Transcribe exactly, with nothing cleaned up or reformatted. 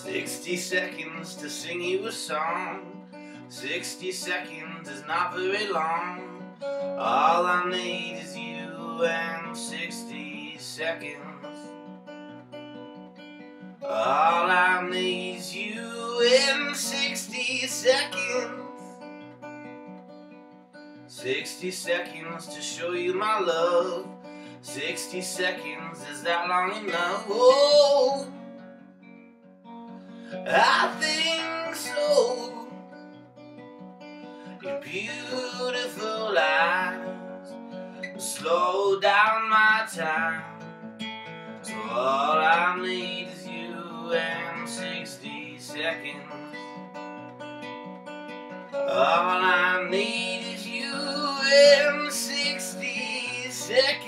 Sixty seconds to sing you a song. Sixty seconds is not very long. All I need is you and sixty seconds. All I need is you in sixty seconds. Sixty seconds to show you my love. Sixty seconds, is that long enough? Oh, I think so. Your beautiful eyes slow down my time. So all I need is you and sixty seconds. All I need is you and sixty seconds.